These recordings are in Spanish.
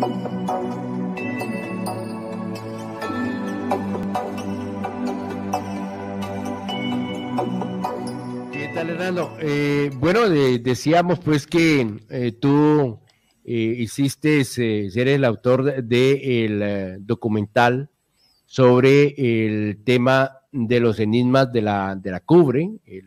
¿Qué tal, Hernando? Bueno, decíamos pues que tú hiciste, ser el autor del documental sobre el tema de los enigmas de la Cubre,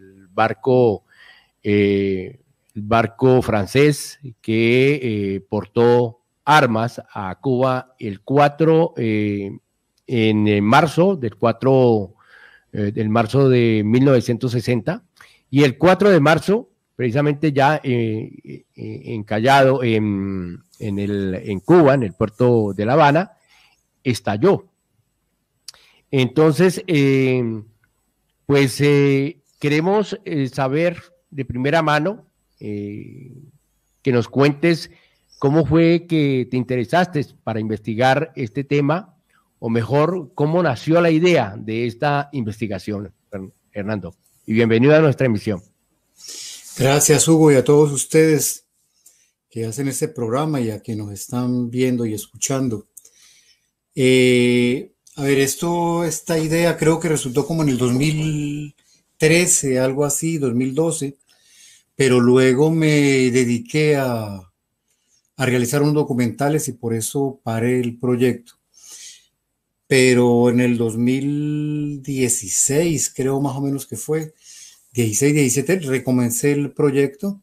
el barco francés que portó armas a Cuba el 4, en marzo, del marzo de 1960, y el 4 de marzo, precisamente ya encallado en Cuba, en el puerto de La Habana, estalló. Entonces, pues queremos saber de primera mano, que nos cuentes cómo fue que te interesaste para investigar este tema, o mejor, cómo nació la idea de esta investigación, Hernando. Y bienvenido a nuestra emisión. Gracias, Hugo, y a todos ustedes que hacen este programa y a que nos están viendo y escuchando. A ver, esta idea creo que resultó como en el 2013, algo así, 2012, pero luego me dediqué a realizar unos documentales y por eso paré el proyecto. Pero en el 2016, creo más o menos que fue, 16, 17, recomencé el proyecto.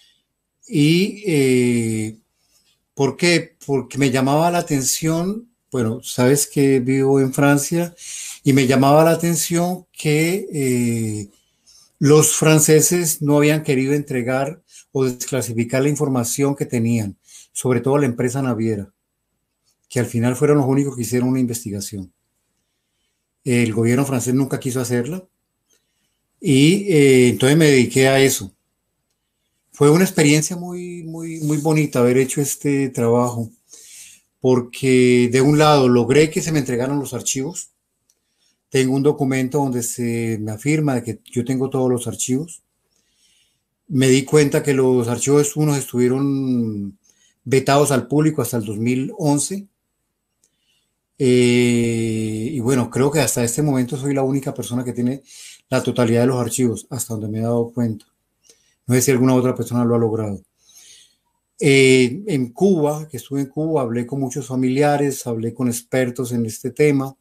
¿Y por qué? Porque me llamaba la atención, bueno, sabes que vivo en Francia, y me llamaba la atención que los franceses no habían querido entregar o desclasificar la información que tenían, sobre todo la empresa naviera, que al final fueron los únicos que hicieron una investigación. El gobierno francés nunca quiso hacerla y entonces me dediqué a eso. Fue una experiencia muy, muy, muy bonita haber hecho este trabajo, porque de un lado logré que se me entregaran los archivos. Tengo un documento donde se me afirma de que yo tengo todos los archivos. Me di cuenta que los archivos unos estuvieron vetados al público hasta el 2011. Y bueno, creo que hasta este momento soy la única persona que tiene la totalidad de los archivos, hasta donde me he dado cuenta. No sé si alguna otra persona lo ha logrado. En Cuba, que estuve en Cuba, hablé con muchos familiares, hablé con expertos en este tema.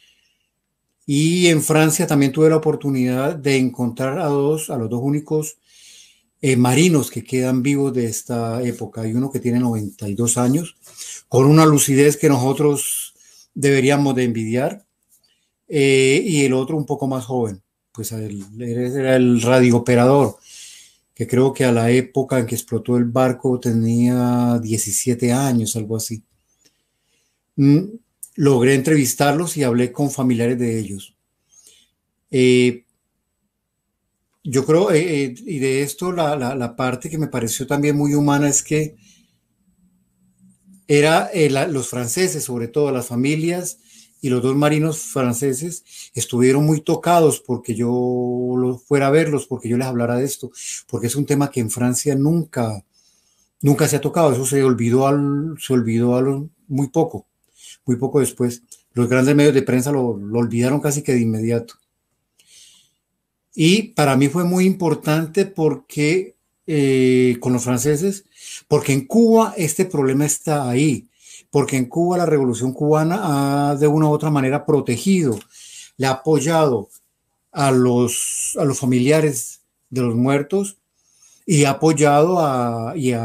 Y en Francia también tuve la oportunidad de encontrar a los dos únicos marinos que quedan vivos de esta época. Hay uno que tiene 92 años, con una lucidez que nosotros deberíamos de envidiar, y el otro un poco más joven, pues él era el radiooperador, que creo que a la época en que explotó el barco tenía 17 años, algo así. Logré entrevistarlos y hablé con familiares de ellos. Yo creo, y de esto la parte que me pareció también muy humana es que los franceses, sobre todo las familias y los dos marinos franceses, estuvieron muy tocados porque yo fuera a verlos, porque yo les hablara de esto, porque es un tema que en Francia nunca se ha tocado. Eso se olvidó muy poco después. Los grandes medios de prensa lo olvidaron casi que de inmediato. Y para mí fue muy importante porque con los franceses, porque en Cuba este problema está ahí, porque en Cuba la Revolución Cubana ha de una u otra manera protegido, le ha apoyado a los familiares de los muertos y apoyó y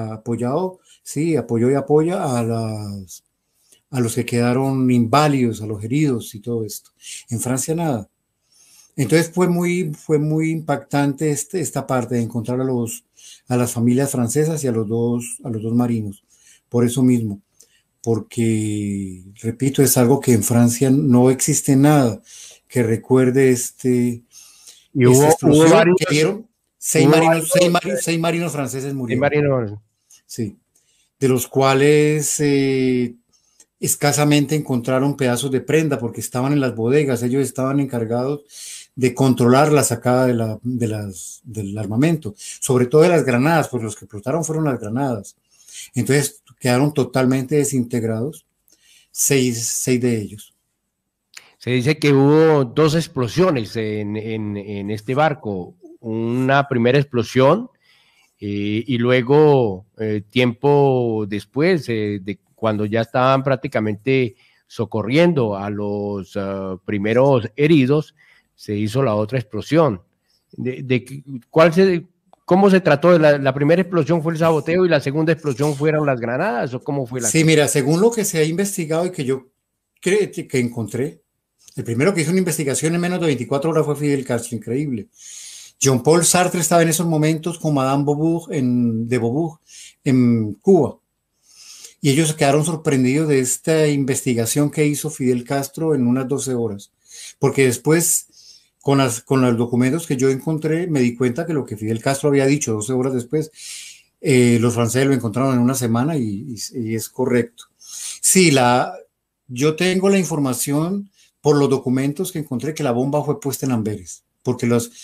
apoya a los que quedaron inválidos, a los heridos y todo esto. En Francia nada. Entonces fue muy impactante esta parte de encontrar a las familias francesas y a los dos marinos. Por eso mismo, porque, repito, es algo que en Francia no existe nada que recuerde esta explosión que dieron. Seis marinos franceses murieron. Sí, de los cuales escasamente encontraron pedazos de prenda porque estaban en las bodegas. Ellos estaban encargados de controlar la sacada del armamento, sobre todo de las granadas, porque los que explotaron fueron las granadas. Entonces quedaron totalmente desintegrados, seis de ellos. Se dice que hubo dos explosiones en este barco. Una primera explosión y luego, tiempo después, de cuando ya estaban prácticamente socorriendo a los primeros heridos, se hizo la otra explosión. ¿Cuál ¿Cómo se trató? ¿La primera explosión fue el saboteo y la segunda explosión fueron las granadas? ¿O cómo fue la Sí, cosa? mira, según lo que se ha investigado y que yo creo que encontré, el primero que hizo una investigación en menos de 24 horas fue Fidel Castro, increíble. Jean-Paul Sartre estaba en esos momentos con Madame Beaubourg de Beaubourg en Cuba. Y ellos quedaron sorprendidos de esta investigación que hizo Fidel Castro en unas 12 horas. Porque después, con los documentos que yo encontré, me di cuenta que lo que Fidel Castro había dicho 12 horas después, los franceses lo encontraron en una semana y es correcto. Sí, yo tengo la información por los documentos que encontré que la bomba fue puesta en Amberes, porque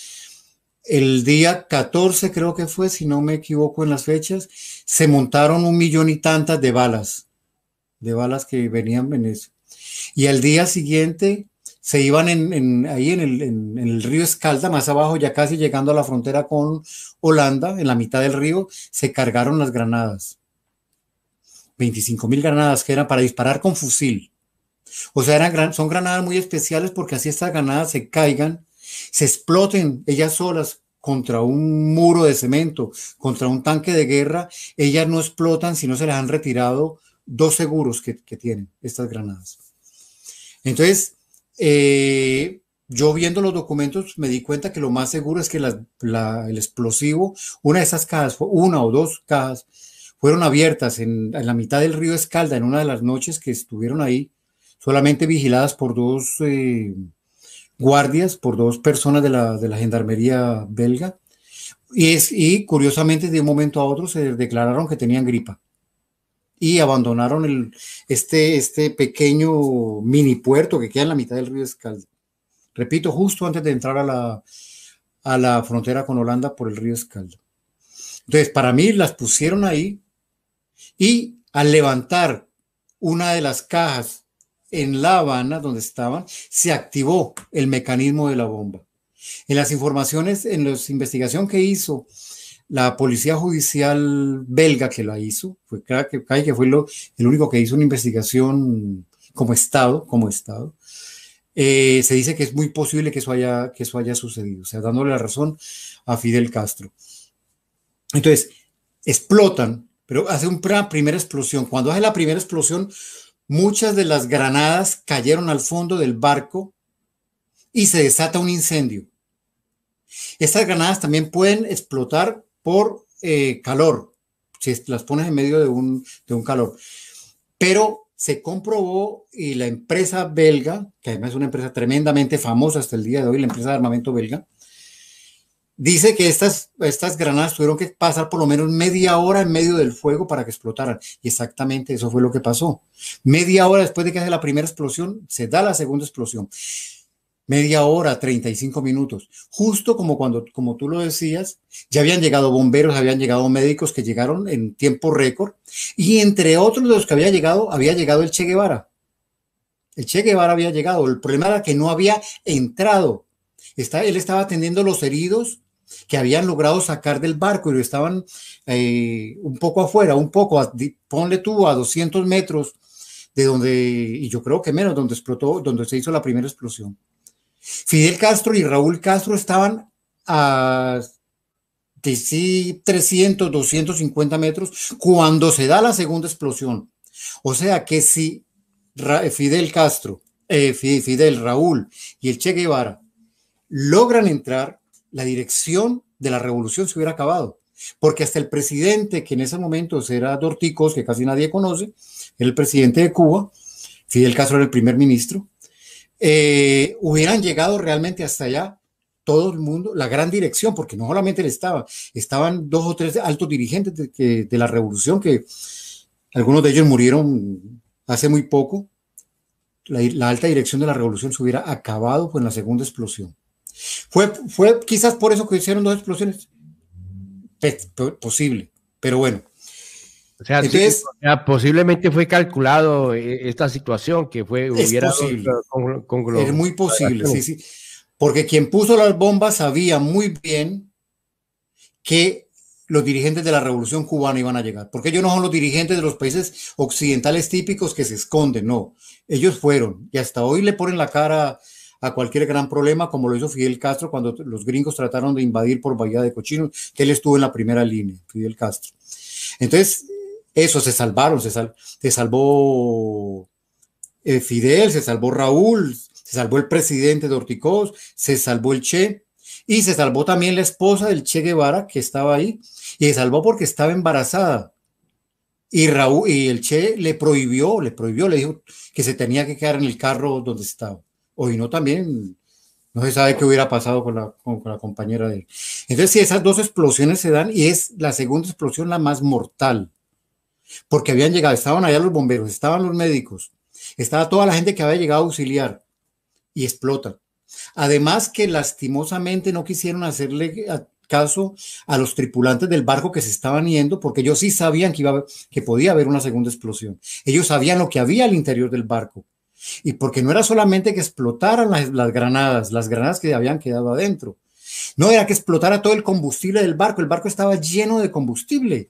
el día 14 creo que fue, si no me equivoco en las fechas, se montaron 1 millón y tantas de balas que venían en eso. Y al día siguiente se iban ahí en el río Escalda, más abajo, ya casi llegando a la frontera con Holanda, en la mitad del río, se cargaron las granadas. 25.000 granadas que eran para disparar con fusil. O sea, son granadas muy especiales porque así estas granadas se caigan, se exploten ellas solas contra un muro de cemento, contra un tanque de guerra, ellas no explotan si no se les han retirado 2 seguros que tienen estas granadas. Entonces, yo viendo los documentos me di cuenta que lo más seguro es que el explosivo, una de esas cajas, una o dos cajas, fueron abiertas en la mitad del río Escalda en una de las noches que estuvieron ahí, solamente vigiladas por dos guardias, por dos personas de la gendarmería belga. Y curiosamente, de un momento a otro se declararon que tenían gripa y abandonaron este pequeño mini puerto que queda en la mitad del río Escalda. Repito, justo antes de entrar a la frontera con Holanda por el río Escalda. Entonces, para mí las pusieron ahí y al levantar una de las cajas en La Habana, donde estaban, se activó el mecanismo de la bomba. En las informaciones, en la investigación que hizo la policía judicial belga que la hizo, que fue el único que hizo una investigación como Estado, se dice que es muy posible que eso haya sucedido, o sea, dándole la razón a Fidel Castro. Entonces, explotan, pero hace una primera explosión. Cuando hace la primera explosión, muchas de las granadas cayeron al fondo del barco y se desata un incendio. Estas granadas también pueden explotar por calor, si las pones en medio de un calor. Pero se comprobó y la empresa belga, que además es una empresa tremendamente famosa hasta el día de hoy, la empresa de armamento belga, dice que estas granadas tuvieron que pasar por lo menos media hora en medio del fuego para que explotaran. Y exactamente eso fue lo que pasó. Media hora después de que hace la primera explosión, se da la segunda explosión. Media hora, 35 minutos. Justo como tú lo decías, ya habían llegado bomberos, habían llegado médicos que llegaron en tiempo récord. Y entre otros de los que había llegado el Che Guevara. El Che Guevara había llegado. El problema era que no había entrado. Él estaba atendiendo los heridos que habían logrado sacar del barco y lo estaban un poco afuera, ponle tú a 200 metros de donde, y yo creo que menos, donde explotó, donde se hizo la primera explosión. Fidel Castro y Raúl Castro estaban a 300, 250 metros cuando se da la segunda explosión. O sea que si Fidel Castro, Fidel, Raúl y el Che Guevara logran entrar, la dirección de la revolución se hubiera acabado. Porque hasta el presidente, que en ese momento era Dorticos, que casi nadie conoce, era el presidente de Cuba, Fidel Castro era el primer ministro, hubieran llegado realmente hasta allá todo el mundo, la gran dirección, porque no solamente él estaban 2 o 3 altos dirigentes de la revolución, que algunos de ellos murieron hace muy poco. La alta dirección de la revolución se hubiera acabado con la segunda explosión. Fue quizás por eso que hicieron 2 explosiones. Posible, pero bueno. O sea, sí, Entonces, o sea, posiblemente fue calculado esta situación, que es hubiera posible, es muy posible, sí, conglomeraciones. sí, porque quien puso las bombas sabía muy bien que los dirigentes de la Revolución Cubana iban a llegar, porque ellos no son los dirigentes de los países occidentales típicos que se esconden, no, ellos fueron y hasta hoy le ponen la cara a cualquier gran problema, como lo hizo Fidel Castro cuando los gringos trataron de invadir por Bahía de Cochinos, que él estuvo en la primera línea, Fidel Castro. Entonces, eso, se salvaron, se salvó Fidel, se salvó Raúl, se salvó el presidente de Ortigoz, se salvó el Che y se salvó también la esposa del Che Guevara que estaba ahí y se salvó porque estaba embarazada. Y Raúl y el Che le dijo que se tenía que quedar en el carro donde estaba. O y no también, no se sabe qué hubiera pasado con la compañera de él. Entonces, si esas dos explosiones se dan, y es la segunda explosión la más mortal, porque habían llegado, estaban allá los bomberos, estaban los médicos, estaba toda la gente que había llegado a auxiliar y explota. Además que lastimosamente no quisieron hacerle caso a los tripulantes del barco que se estaban yendo, porque ellos sí sabían que podía haber una segunda explosión. Ellos sabían lo que había al interior del barco. Y porque no era solamente que explotaran las granadas que habían quedado adentro. No era que explotara todo el combustible del barco. El barco estaba lleno de combustible.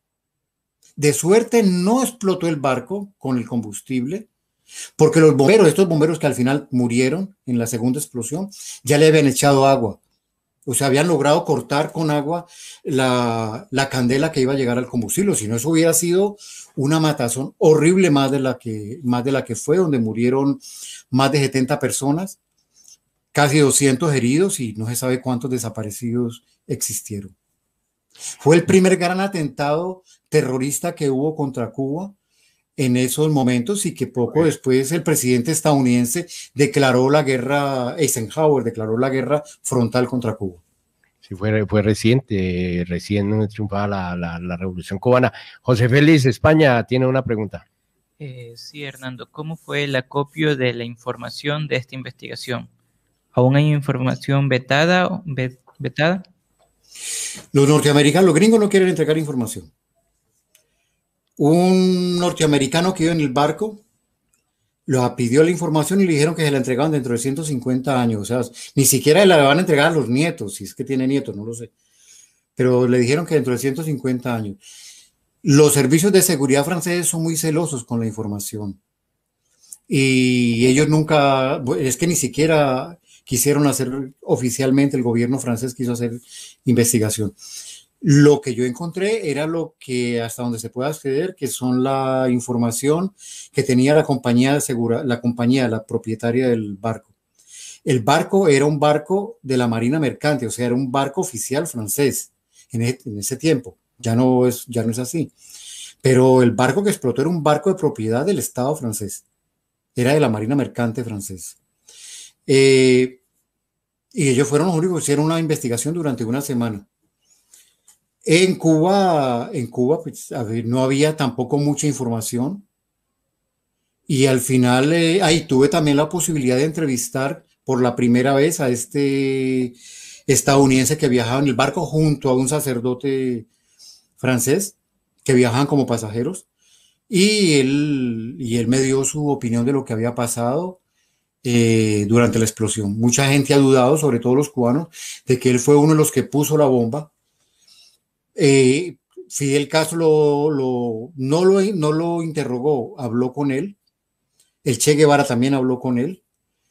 De suerte no explotó el barco con el combustible, porque los bomberos, estos bomberos que al final murieron en la segunda explosión, ya le habían echado agua. O sea, habían logrado cortar con agua la candela que iba a llegar al combustible. Si no, eso hubiera sido una matazón horrible más de la que fue, donde murieron más de 70 personas, casi 200 heridos y no se sabe cuántos desaparecidos existieron. Fue el primer gran atentado terrorista que hubo contra Cuba en esos momentos y que poco después el presidente estadounidense declaró la guerra, Eisenhower declaró la guerra frontal contra Cuba. Sí, fue reciente, recién triunfada la Revolución Cubana. José Félix, España, tiene una pregunta. Sí, Hernando, ¿cómo fue el acopio de la información de esta investigación? ¿Aún hay información vetada? Los norteamericanos, los gringos no quieren entregar información. Un norteamericano que iba en el barco lo pidió la información y le dijeron que se la entregaban dentro de 150 años. O sea, ni siquiera la van a entregar a los nietos, si es que tiene nietos, no lo sé. Pero le dijeron que dentro de 150 años. Los servicios de seguridad franceses son muy celosos con la información. Y ellos nunca, es que ni siquiera quisieron hacer oficialmente, el gobierno francés quiso hacer investigación. Lo que yo encontré era lo que hasta donde se puede acceder, que son la información que tenía la compañía de la propietaria del barco. El barco era un barco de la Marina Mercante, o sea, era un barco oficial francés en ese tiempo. Ya no es así. Pero el barco que explotó era un barco de propiedad del Estado francés. Era de la Marina Mercante francesa. Y ellos fueron los únicos que hicieron una investigación durante una semana. En Cuba pues, no había tampoco mucha información y al final ahí tuve también la posibilidad de entrevistar por la primera vez a este estadounidense que viajaba en el barco junto a un sacerdote francés que viajaban como pasajeros y él me dio su opinión de lo que había pasado durante la explosión. Mucha gente ha dudado, sobre todo los cubanos, de que él fue uno de los que puso la bomba. Fidel Castro no lo interrogó, habló con él. El Che Guevara también habló con él.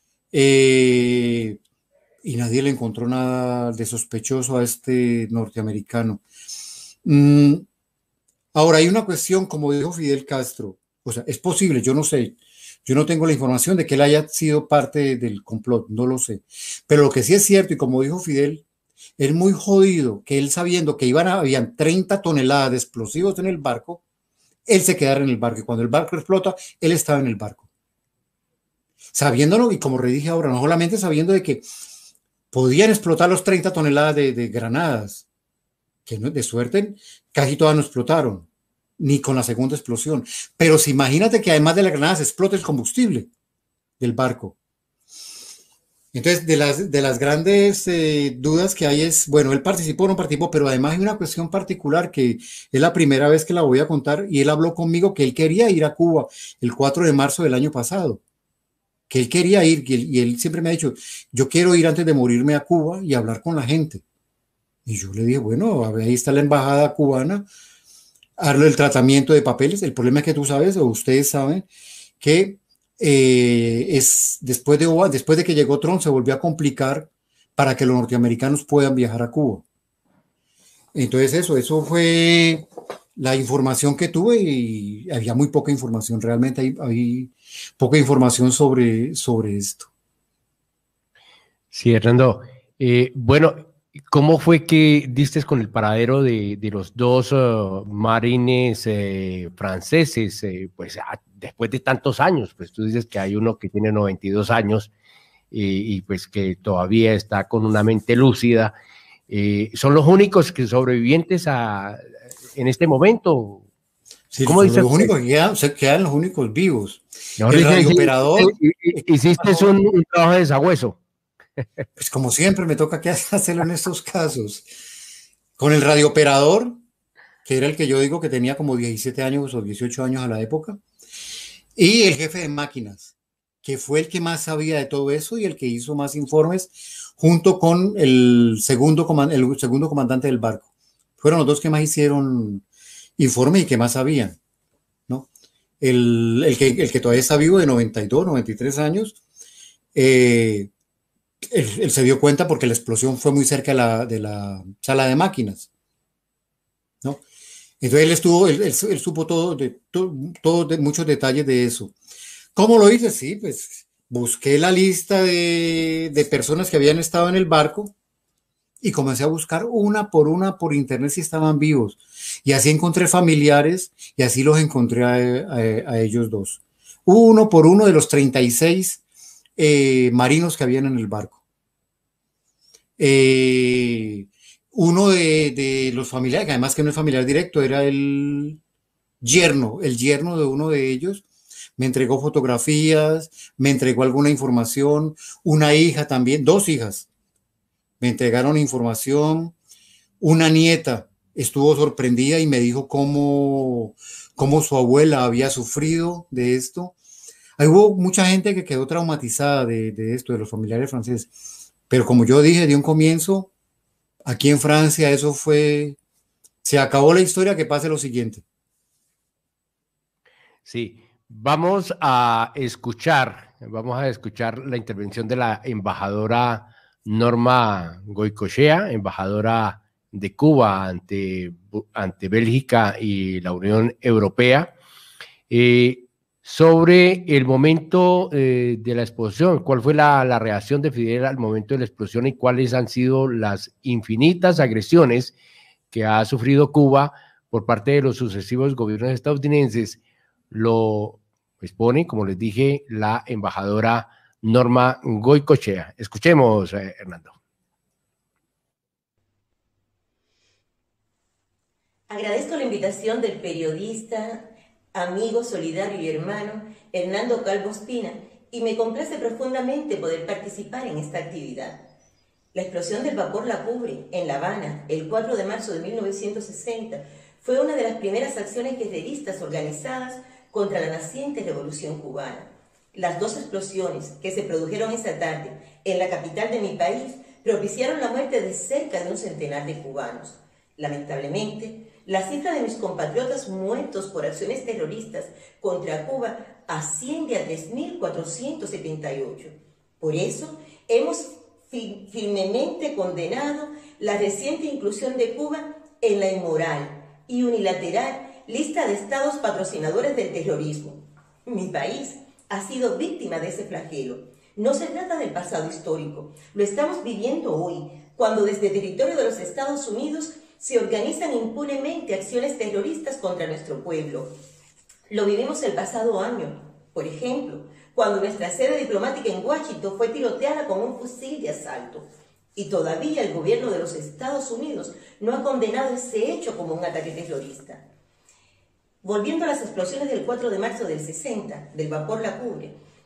Y nadie le encontró nada de sospechoso a este norteamericano. Ahora, hay una cuestión, como dijo Fidel Castro, o sea, es posible, yo no sé, yo no tengo la información de que él haya sido parte del complot, no lo sé. Pero lo que sí es cierto, y como dijo Fidel, es muy jodido que él sabiendo que habían 30 toneladas de explosivos en el barco, él se quedara en el barco y cuando el barco explota, él estaba en el barco. Sabiéndolo, y como redije ahora, no solamente sabiendo de que podían explotar los 30 toneladas de granadas, que no, de suerte casi todas no explotaron, ni con la segunda explosión. Pero si imagínate que además de las granadas explota el combustible del barco. Entonces, de las grandes dudas que hay es, bueno, él participó o no participó, pero además hay una cuestión particular que es la primera vez que la voy a contar y él habló conmigo que él quería ir a Cuba el 4 de marzo del año pasado, que él quería ir y él siempre me ha dicho, yo quiero ir antes de morirme a Cuba y hablar con la gente. Y yo le dije, bueno, a ver, ahí está la embajada cubana, darle el tratamiento de papeles. El problema es que tú sabes, o ustedes saben, que es después de que llegó Trump se volvió a complicar para que los norteamericanos puedan viajar a Cuba. Entonces eso fue la información que tuve y había muy poca información, realmente hay poca información sobre esto. Sí, Hernando. Bueno, ¿cómo fue que diste con el paradero de los dos marines franceses? Pues después de tantos años, pues tú dices que hay uno que tiene 92 años y pues que todavía está con una mente lúcida. ¿Son los únicos que sobrevivientes en este momento? Sí, ¿Cómo son dices? los únicos que quedan, se quedan los únicos vivos. Mejor El dicho, radiooperador, hiciste un trabajo de desagüeso. pues como siempre me toca que hacerlo en estos casos. Con el radiooperador, que era el que yo digo que tenía como 17 años o 18 años a la época, y el jefe de máquinas, que fue el que más sabía de todo eso y el que hizo más informes, junto con el segundo comandante del barco. Fueron los dos que más hicieron informes y que más sabían, ¿no? El que todavía está vivo de 92, 93 años, él se dio cuenta porque la explosión fue muy cerca de la sala de máquinas, ¿no? Entonces él supo todo de muchos detalles de eso. ¿Cómo lo hice? Sí, pues busqué la lista de personas que habían estado en el barco y comencé a buscar una por internet si estaban vivos. Y así encontré familiares y así los encontré a ellos dos. Uno por uno de los 36 marinos que habían en el barco. Uno de los familiares, que además que no es familiar directo, era el yerno de uno de ellos. Me entregó fotografías, me entregó alguna información, una hija también, dos hijas, me entregaron información, una nieta estuvo sorprendida y me dijo cómo su abuela había sufrido de esto. Ahí hubo mucha gente que quedó traumatizada de esto, de los familiares franceses. Pero como yo dije de un comienzo, aquí en Francia se acabó la historia, que pase lo siguiente. Sí, vamos a escuchar la intervención de la embajadora Norma Goicoechea, embajadora de Cuba ante Bélgica y la Unión Europea, sobre el momento de la explosión. ¿Cuál fue la reacción de Fidel al momento de la explosión y cuáles han sido las infinitas agresiones que ha sufrido Cuba por parte de los sucesivos gobiernos estadounidenses? Lo expone, como les dije, la embajadora Norma Goicoechea. Escuchemos, Hernando. Agradezco la invitación del periodista, amigo, solidario y hermano Hernando Calvo Ospina y me complace profundamente poder participar en esta actividad. La explosión del vapor La Cubre en La Habana el 4 de marzo de 1960 fue una de las primeras acciones guerreristas organizadas contra la naciente revolución cubana. Las dos explosiones que se produjeron esa tarde en la capital de mi país propiciaron la muerte de cerca de un centenar de cubanos. Lamentablemente, la cifra de mis compatriotas muertos por acciones terroristas contra Cuba asciende a 3.478. Por eso, hemos firmemente condenado la reciente inclusión de Cuba en la inmoral y unilateral lista de estados patrocinadores del terrorismo. Mi país ha sido víctima de ese flagelo. No se trata del pasado histórico, lo estamos viviendo hoy, cuando desde territorio de los Estados Unidos se organizan impunemente acciones terroristas contra nuestro pueblo. Lo vivimos el pasado año, por ejemplo, cuando nuestra sede diplomática en Washington fue tiroteada con un fusil de asalto. Y todavía el gobierno de los Estados Unidos no ha condenado ese hecho como un ataque terrorista. Volviendo a las explosiones del 4 de marzo del 60, del vapor La Cubre,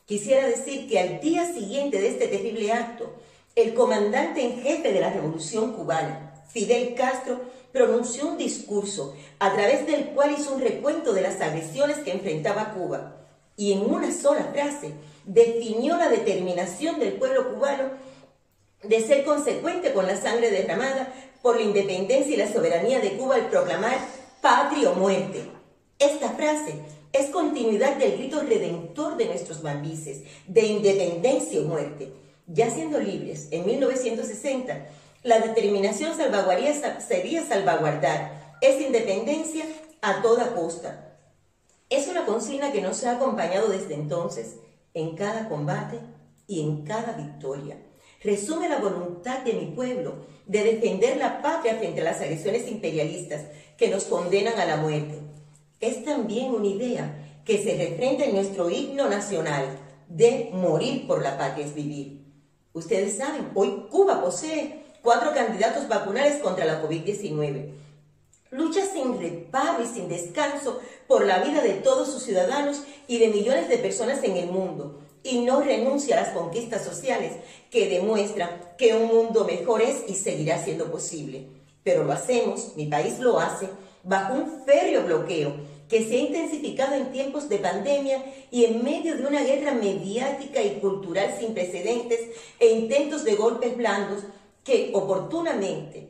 Quisiera decir que al día siguiente de este terrible acto, el comandante en jefe de la Revolución Cubana, Fidel Castro, pronunció un discurso a través del cual hizo un recuento de las agresiones que enfrentaba Cuba y en una sola frase definió la determinación del pueblo cubano de ser consecuente con la sangre derramada por la independencia y la soberanía de Cuba al proclamar patria o muerte. Esta frase es continuidad del grito redentor de nuestros mambises, de independencia o muerte. Ya siendo libres, en 1960, la determinación sería salvaguardar esa independencia a toda costa. Es una consigna que nos ha acompañado desde entonces, en cada combate y en cada victoria. Resume la voluntad de mi pueblo de defender la patria frente a las agresiones imperialistas que nos condenan a la muerte. Es también una idea que se refrenda en nuestro himno nacional de morir por la patria es vivir. Ustedes saben, hoy Cuba posee 4 candidatos vacunales contra la COVID-19. Lucha sin reparo y sin descanso por la vida de todos sus ciudadanos y de millones de personas en el mundo, y no renuncia a las conquistas sociales que demuestran que un mundo mejor es y seguirá siendo posible. Pero lo hacemos, mi país lo hace, bajo un férreo bloqueo que se ha intensificado en tiempos de pandemia y en medio de una guerra mediática y cultural sin precedentes e intentos de golpes blandos que oportunistamente,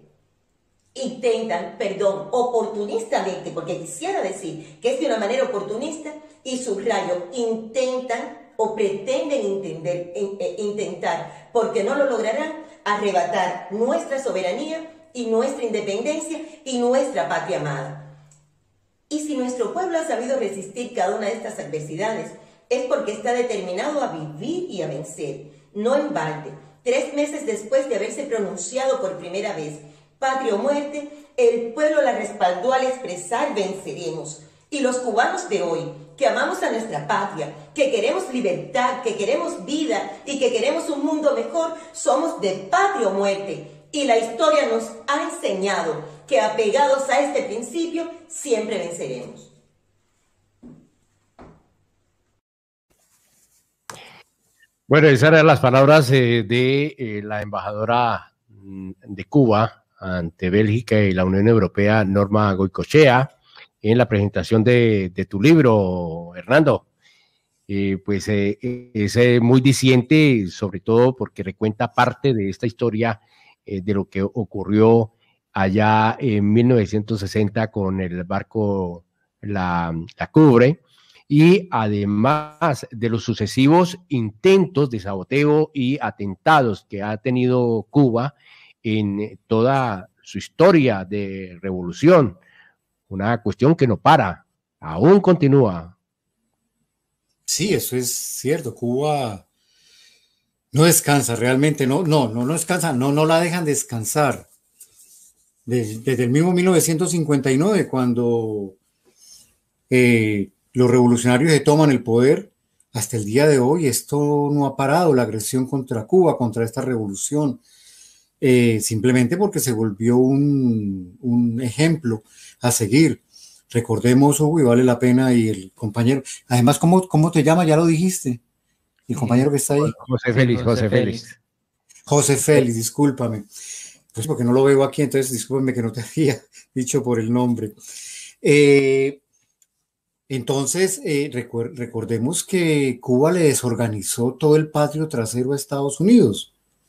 porque quisiera decir que es de una manera oportunista, y subrayo, intentan o pretenden intentar, porque no lo lograrán, arrebatar nuestra soberanía y nuestra independencia y nuestra patria amada. Y si nuestro pueblo ha sabido resistir cada una de estas adversidades, es porque está determinado a vivir y a vencer. No en balde, 3 meses después de haberse pronunciado por primera vez patria o muerte, el pueblo la respaldó al expresar venceremos. Y los cubanos de hoy, que amamos a nuestra patria, que queremos libertad, que queremos vida y que queremos un mundo mejor, somos de patria o muerte. Y la historia nos ha enseñado que apegados a este principio siempre venceremos. Bueno, esas eran las palabras de la embajadora de Cuba ante Bélgica y la Unión Europea, Norma Goicoechea, en la presentación de tu libro, Hernando. Pues es muy diciente, sobre todo porque recuenta parte de esta historia de lo que ocurrió allá en 1960 con el barco la Cubre, y además de los sucesivos intentos de saboteo y atentados que ha tenido Cuba en toda su historia de revolución. Una cuestión que no para, aún continúa. Sí, eso es cierto. Cuba no descansa realmente, no descansa, no la dejan descansar. Desde el mismo 1959, cuando los revolucionarios se toman el poder, hasta el día de hoy, esto no ha parado, la agresión contra Cuba, contra esta revolución, simplemente porque se volvió un ejemplo a seguir. Recordemos, Hugo, y vale la pena, y el compañero, además, ¿cómo te llamas? Ya lo dijiste, el compañero que está ahí. José Félix. José Félix, discúlpame, pues porque no lo veo aquí, entonces discúlpame que no te había dicho por el nombre. Entonces, recordemos que Cuba le desorganizó todo el patio trasero a Estados Unidos.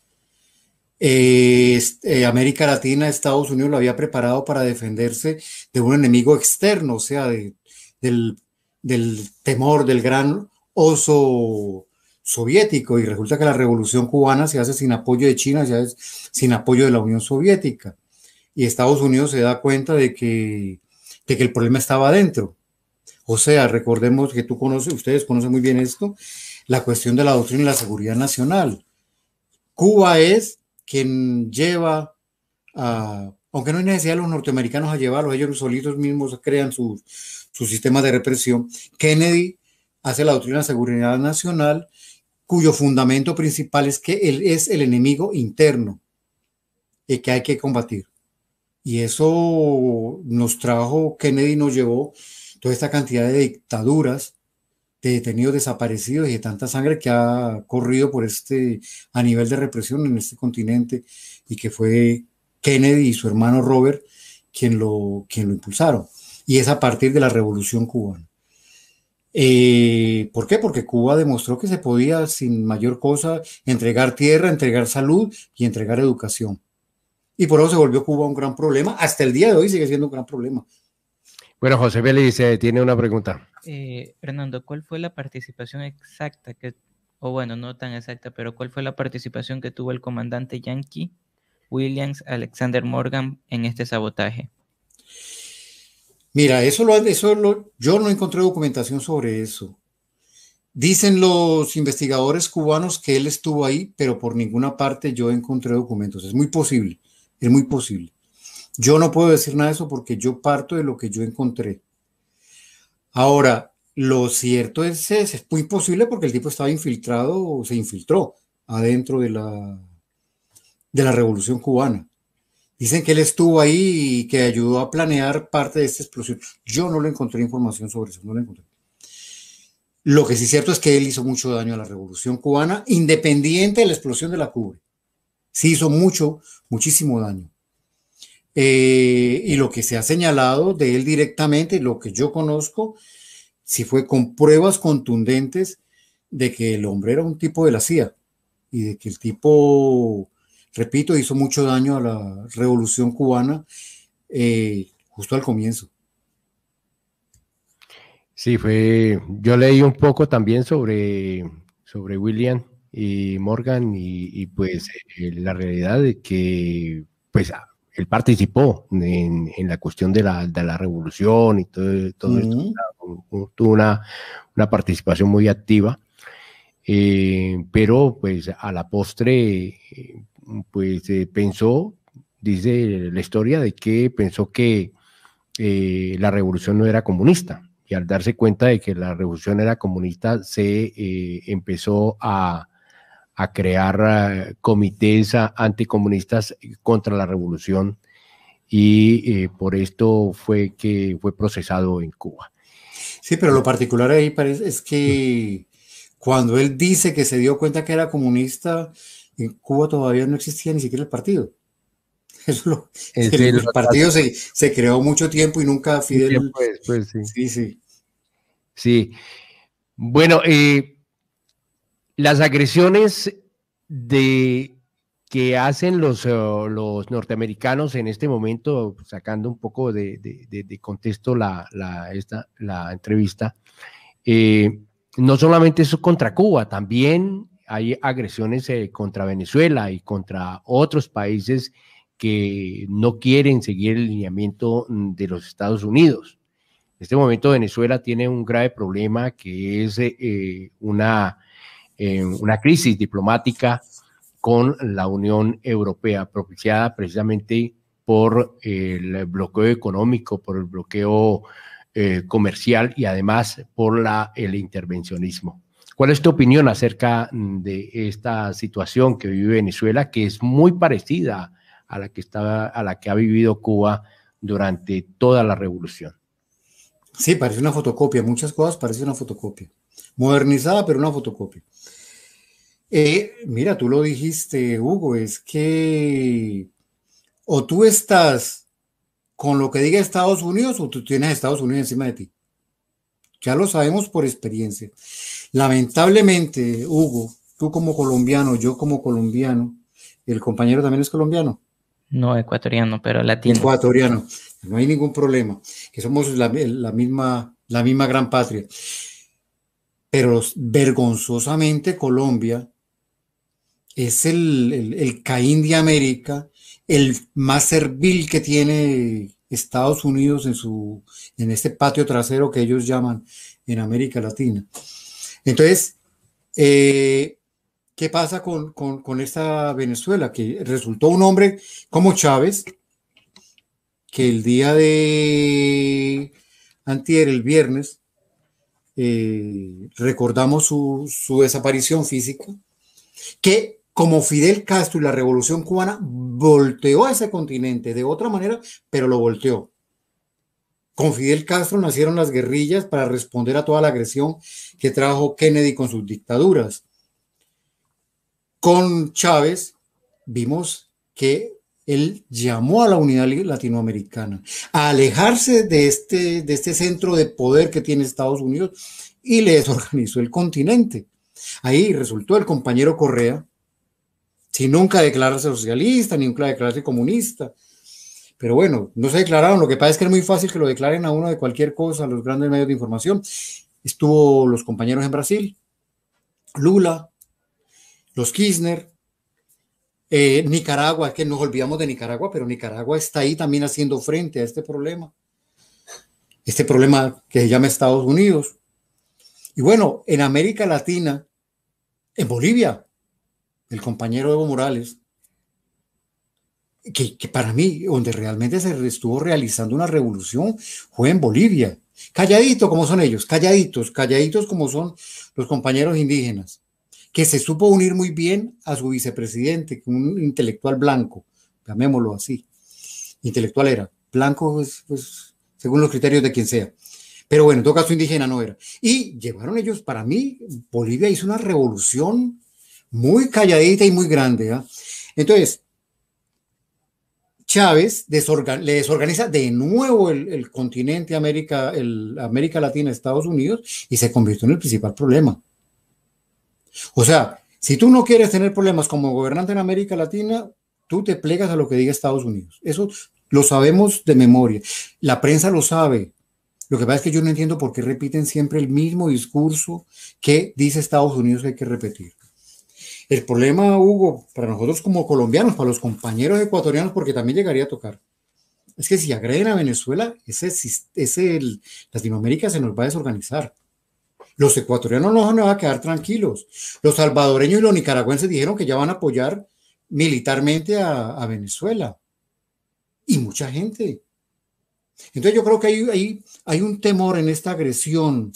América Latina, Estados Unidos lo había preparado para defenderse de un enemigo externo, o sea, del temor del gran oso soviético, y resulta que la revolución cubana se hace sin apoyo de China, se hace sin apoyo de la Unión Soviética, y Estados Unidos se da cuenta de que el problema estaba adentro. O sea, recordemos que ustedes conocen muy bien esto, la cuestión de la doctrina y la seguridad nacional. Cuba es quien lleva aunque no hay necesidad de los norteamericanos a llevarlos, ellos solitos mismos crean su sistema de represión. Kennedy hace la doctrina de seguridad nacional, cuyo fundamento principal es que él es el enemigo interno y que hay que combatir. Y eso nos trajo, Kennedy nos llevó toda esta cantidad de dictaduras, de detenidos desaparecidos y de tanta sangre que ha corrido por a nivel de represión en este continente, y que fue Kennedy y su hermano Robert quien lo impulsaron. Y es a partir de la Revolución Cubana. ¿Por qué? Porque Cuba demostró que se podía, sin mayor cosa, entregar tierra, entregar salud y entregar educación. Y por eso se volvió Cuba un gran problema. Hasta el día de hoy sigue siendo un gran problema. Bueno, José Félix tiene una pregunta. Fernando, ¿cuál fue la participación exacta o bueno, no tan exacta, pero cuál fue la participación que tuvo el comandante Yankee Williams Alexander Morgan en este sabotaje? Mira, yo no encontré documentación sobre eso. Dicen los investigadores cubanos que él estuvo ahí, pero por ninguna parte yo encontré documentos. Es muy posible, es muy posible. Yo no puedo decir nada de eso porque yo parto de lo que yo encontré. Ahora, lo cierto es muy posible porque el tipo estaba infiltrado o se infiltró adentro de la Revolución Cubana. Dicen que él estuvo ahí y que ayudó a planear parte de esta explosión. Yo no le encontré información sobre eso, no le encontré. Lo que sí es cierto es que él hizo mucho daño a la Revolución Cubana, independiente de la explosión de la Cuba. Sí hizo muchísimo daño. Y lo que se ha señalado de él directamente, lo que yo conozco, sí fue con pruebas contundentes de que el hombre era un tipo de la CIA y de que el tipo, repito, hizo mucho daño a la Revolución Cubana justo al comienzo. Sí, yo leí un poco también sobre William y Morgan y pues la realidad de que pues él participó en la cuestión de la revolución y todo esto, tuvo una participación muy activa, pero pues a la postre pues pensó, dice la historia, de que pensó que la revolución no era comunista. Y al darse cuenta de que la revolución era comunista, se empezó a crear comités anticomunistas contra la revolución, y por esto fue que fue procesado en Cuba. Sí, pero lo particular ahí es que cuando él dice que se dio cuenta que era comunista, en Cuba todavía no existía ni siquiera el partido. El partido se creó mucho tiempo y nunca Fidel. Tiempo después, sí. Sí. Sí. Bueno, las agresiones que hacen los norteamericanos en este momento, sacando un poco de contexto la entrevista, no solamente eso contra Cuba, también hay agresiones contra Venezuela y contra otros países que no quieren seguir el lineamiento de los Estados Unidos. En este momento Venezuela tiene un grave problema, que es una crisis diplomática con la Unión Europea, propiciada precisamente por el bloqueo económico, por el bloqueo comercial y además por el intervencionismo. ¿Cuál es tu opinión acerca de esta situación que vive Venezuela, que es muy parecida a la que ha vivido Cuba durante toda la revolución? Sí, parece una fotocopia, muchas cosas parece una fotocopia. Modernizada, pero una fotocopia. Mira, tú lo dijiste, Hugo, es que o tú estás con lo que diga Estados Unidos o tú tienes a Estados Unidos encima de ti. Ya lo sabemos por experiencia. Lamentablemente, Hugo, tú como colombiano, yo como colombiano, el compañero también es colombiano. No ecuatoriano, pero latino. Ecuatoriano, no hay ningún problema, que somos la misma gran patria. Pero vergonzosamente Colombia es el Caín de América, el más servil que tiene Estados Unidos en este patio trasero que ellos llaman en América Latina. Entonces, ¿qué pasa con esta Venezuela? Que resultó un hombre como Chávez, que el día de antier, el viernes, recordamos su desaparición física, que como Fidel Castro y la Revolución Cubana volteó a ese continente de otra manera, pero lo volteó. Con Fidel Castro nacieron las guerrillas para responder a toda la agresión que trajo Kennedy con sus dictaduras. Con Chávez vimos que él llamó a la unidad latinoamericana, a alejarse de este centro de poder que tiene Estados Unidos y le desorganizó el continente. Ahí resultó el compañero Correa, sin nunca declararse socialista, ni nunca declararse comunista. Pero bueno, no se declararon. Lo que pasa es que es muy fácil que lo declaren a uno de cualquier cosa, los grandes medios de información. Estuvo los compañeros en Brasil, Lula, los Kirchner, Nicaragua, es que nos olvidamos de Nicaragua, pero Nicaragua está ahí también haciendo frente a este problema que se llama Estados Unidos. Y bueno, en América Latina, en Bolivia, el compañero Evo Morales, que para mí, donde realmente se estuvo realizando una revolución, fue en Bolivia. Calladito como son ellos, calladitos como son los compañeros indígenas, que se supo unir muy bien a su vicepresidente, un intelectual blanco, llamémoslo así. Intelectual era, blanco pues, según los criterios de quien sea. Pero bueno, en todo caso indígena no era. Y llevaron ellos, para mí, Bolivia hizo una revolución muy calladita y muy grande. ¿eh? Entonces, Chávez le desorganiza de nuevo el continente América Latina, Estados Unidos, y se convirtió en el principal problema. O sea, si tú no quieres tener problemas como gobernante en América Latina, tú te plegas a lo que diga Estados Unidos. Eso lo sabemos de memoria. La prensa lo sabe. Lo que pasa es que yo no entiendo por qué repiten siempre el mismo discurso que dice Estados Unidos que hay que repetir. El problema, Hugo, para nosotros como colombianos, para los compañeros ecuatorianos, porque también llegaría a tocar, es que si agreden a Venezuela, Latinoamérica se nos va a desorganizar. Los ecuatorianos no se van a quedar tranquilos. Los salvadoreños y los nicaragüenses dijeron que ya van a apoyar militarmente a Venezuela. Y mucha gente. Entonces yo creo que hay un temor en esta agresión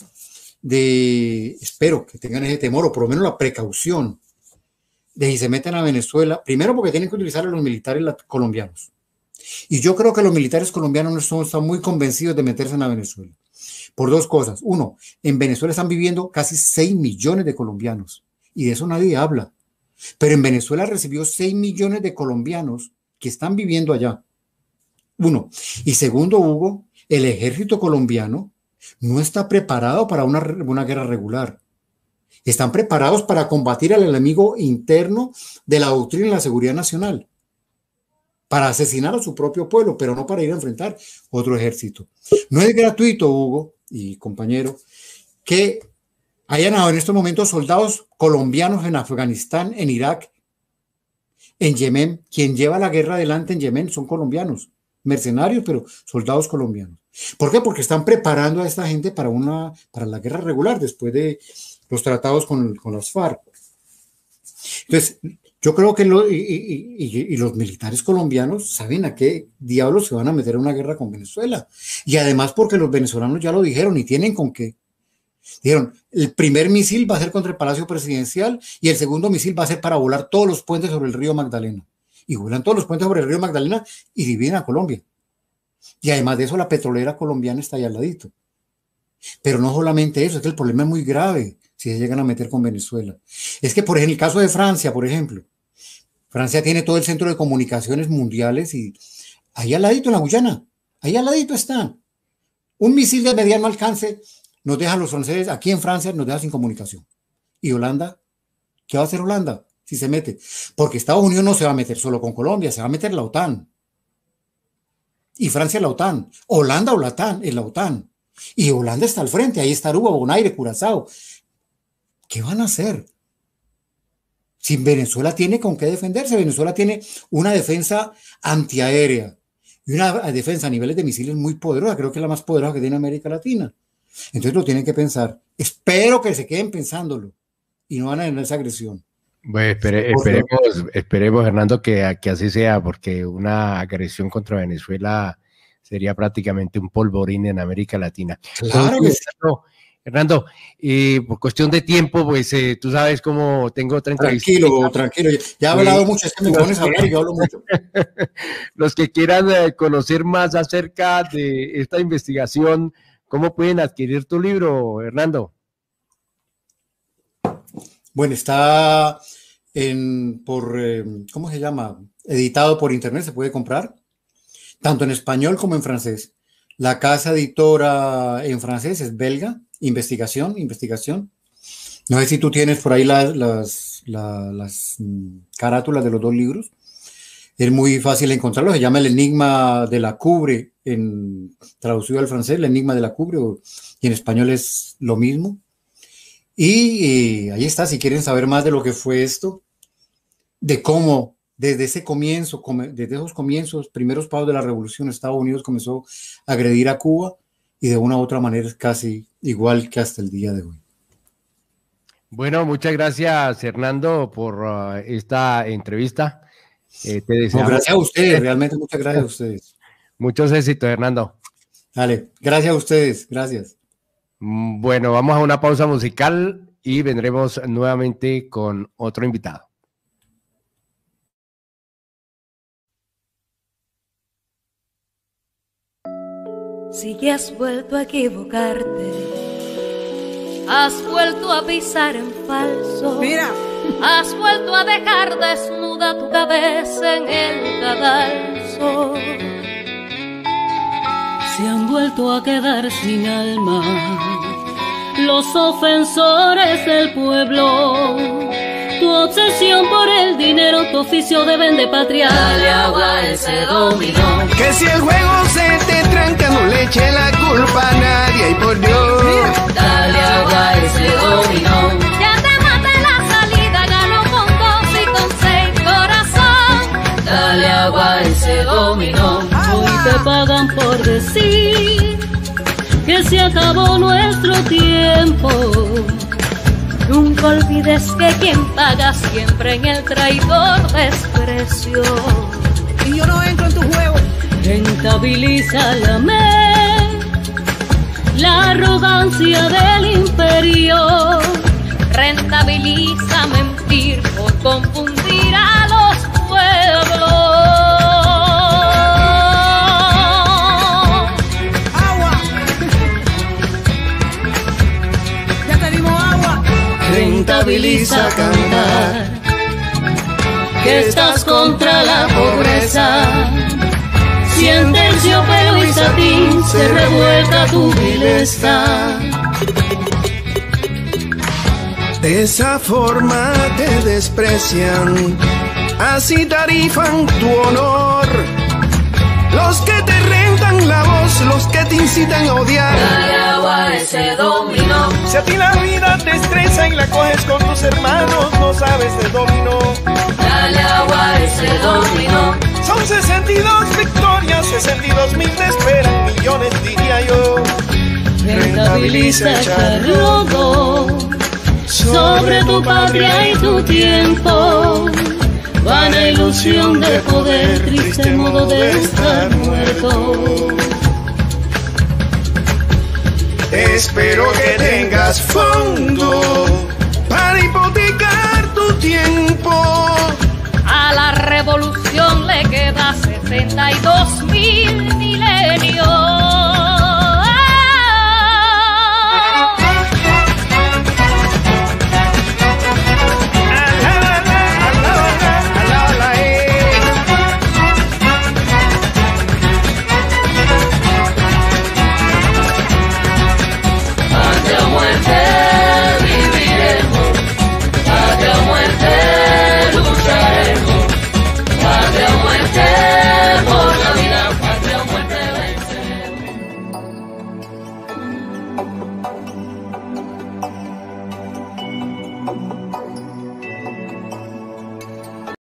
espero que tengan ese temor, o por lo menos la precaución, de si se meten a Venezuela, primero porque tienen que utilizar a los militares colombianos. Y yo creo que los militares colombianos no están muy convencidos de meterse en Venezuela. Por dos cosas. Uno, en Venezuela están viviendo casi 6 millones de colombianos y de eso nadie habla. Pero en Venezuela recibió 6 millones de colombianos que están viviendo allá. Uno. Y segundo, Hugo, el ejército colombiano no está preparado para una guerra regular. Están preparados para combatir al enemigo interno de la doctrina y la seguridad nacional, para asesinar a su propio pueblo, pero no para ir a enfrentar otro ejército. No es gratuito, Hugo y compañero, que hayan en estos momentos soldados colombianos en Afganistán, en Irak, en Yemen. Quien lleva la guerra adelante en Yemen son colombianos, mercenarios, pero soldados colombianos. ¿Por qué? Porque están preparando a esta gente para la guerra regular después de los tratados con las FARC. Entonces, yo creo que los militares colombianos saben a qué diablos se van a meter en una guerra con Venezuela. Y además porque los venezolanos ya lo dijeron y tienen con qué. Dijeron, el primer misil va a ser contra el Palacio Presidencial y el segundo misil va a ser para volar todos los puentes sobre el río Magdalena. Y vuelan todos los puentes sobre el río Magdalena y dividen a Colombia. Y además de eso, la petrolera colombiana está ahí al ladito. Pero no solamente eso, es que el problema es muy grave si se llegan a meter con Venezuela. Es que, en el caso de Francia, por ejemplo, Francia tiene todo el centro de comunicaciones mundiales y ahí al ladito en la Guyana, ahí al ladito está. Un misil de mediano alcance nos deja a los franceses, aquí en Francia nos deja sin comunicación. ¿Y Holanda? ¿Qué va a hacer Holanda si se mete? Porque Estados Unidos no se va a meter solo con Colombia, se va a meter la OTAN. Y Francia la OTAN, Holanda o la OTAN, es la OTAN. Y Holanda está al frente, ahí está Aruba, Bonaire, Curazao. ¿Qué van a hacer? Si Venezuela tiene con qué defenderse, Venezuela tiene una defensa antiaérea y una defensa a niveles de misiles muy poderosa, creo que es la más poderosa que tiene América Latina. Entonces lo tienen que pensar. Espero que se queden pensándolo y no van a tener esa agresión. Bueno, esperemos, Hernando, que así sea, porque una agresión contra Venezuela sería prácticamente un polvorín en América Latina. Claro que sí. Hernando, por cuestión de tiempo, pues tú sabes cómo tengo otra entrevista. Tranquilo. Ya he hablado mucho, es que me pones a hablar y yo hablo mucho. Los que quieran conocer más acerca de esta investigación, ¿cómo pueden adquirir tu libro, Hernando? Bueno, está ¿cómo se llama? Editado por internet, se puede comprar, tanto en español como en francés. La casa editora en francés es belga, Investigación. No sé si tú tienes por ahí las carátulas de los dos libros. Es muy fácil encontrarlo. Se llama El Enigma de la Cubre, traducido al francés, El Enigma de la Cubre, y en español es lo mismo. Y ahí está, si quieren saber más de lo que fue esto, de cómo desde ese comienzo, desde esos comienzos, primeros pasos de la revolución, Estados Unidos comenzó a agredir a Cuba, y de una u otra manera es casi igual que hasta el día de hoy. Bueno, muchas gracias, Hernando, por esta entrevista. Te deseamos... gracias a ustedes, realmente muchas gracias a ustedes. Muchos éxitos, Hernando. Dale, gracias a ustedes, gracias. Bueno, vamos a una pausa musical y vendremos nuevamente con otro invitado. Si ya has vuelto a equivocarte, has vuelto a pisar en falso, mira, has vuelto a dejar desnuda tu cabeza en el cadalso. Se han vuelto a quedar sin alma los ofensores del pueblo. Tu obsesión por el dinero, tu oficio de vendepatria. Dale agua a ese dominó. que si el juego se te tranca no le eche la culpa a nadie y por Dios. Dale agua a ese dominó. Ya te maté la salida, ganó con 2 y con 6 corazón. Dale agua a ese dominó. Hoy te pagan por decir que se acabó nuestro tiempo. Nunca olvides que quien paga siempre en el traidor desprecio. Y yo no entro en tu juego. Rentabiliza la arrogancia del imperio. Rentabiliza mentir por confundir a los pueblos. Agua. Ya te dimos agua. Rentabiliza cantar que estás contra la pobreza. Si en terciopelo y satín se revuelca tu vileza. De esa forma te desprecian, así tarifan tu honor. Los que te rentan la voz, los que te incitan a odiar. Dale agua a ese dominó. Si a ti la vida te estresa y la coges con tus hermanos, no sabes de dominó. Dale agua a ese dominó. Son 62 victorias, 62.000 te esperan, millones diría yo. Rentabiliza echar lodo sobre tu patria y tu tiempo. Vana ilusión de poder, triste modo de estar muerto. Espero que tengas